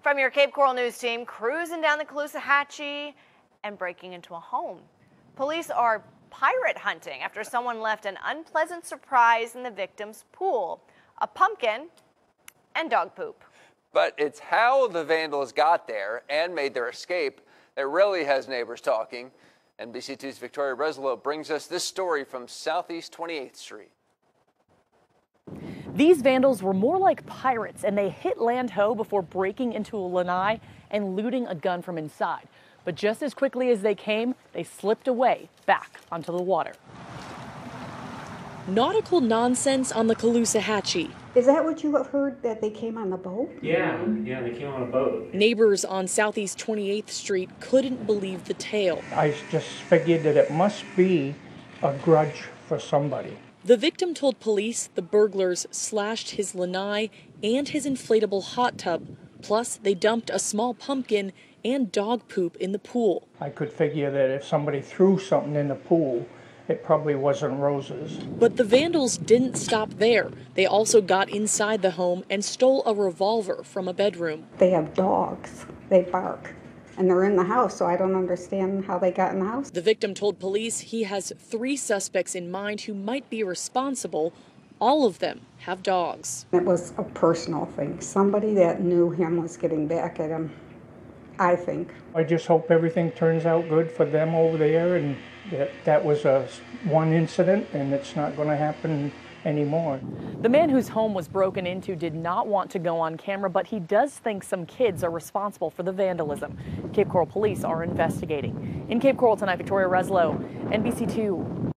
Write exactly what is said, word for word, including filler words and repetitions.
From your Cape Coral News team, cruising down the Caloosahatchee and breaking into a home. Police are pirate hunting after someone left an unpleasant surprise in the victim's pool: a pumpkin and dog poop. But it's how the vandals got there and made their escape that really has neighbors talking. N B C two's Victoria Reslow brings us this story from Southeast twenty-eighth Street. These vandals were more like pirates, and they hit land ho before breaking into a lanai and looting a gun from inside. But just as quickly as they came, they slipped away back onto the water. Nautical nonsense on the Caloosahatchee. Is that what you have heard, that they came on the boat? Yeah, yeah, they came on a boat. Neighbors on Southeast twenty-eighth Street couldn't believe the tale. I just figured that it must be a grudge for somebody. The victim told police the burglars slashed his lanai and his inflatable hot tub. Plus, they dumped a small pumpkin and dog poop in the pool. I could figure that if somebody threw something in the pool, it probably wasn't roses. But the vandals didn't stop there. They also got inside the home and stole a revolver from a bedroom. They have dogs. They bark. And they're in the house, so I don't understand how they got in the house. The victim told police he has three suspects in mind who might be responsible. All of them have dogs. It was a personal thing. Somebody that knew him was getting back at him, I think. I just hope everything turns out good for them over there, and that that was a one incident and it's not going to happen anymore. The man whose home was broken into did not want to go on camera, but he does think some kids are responsible for the vandalism. Cape Coral police are investigating. In Cape Coral tonight, Victoria Reslow, N B C two.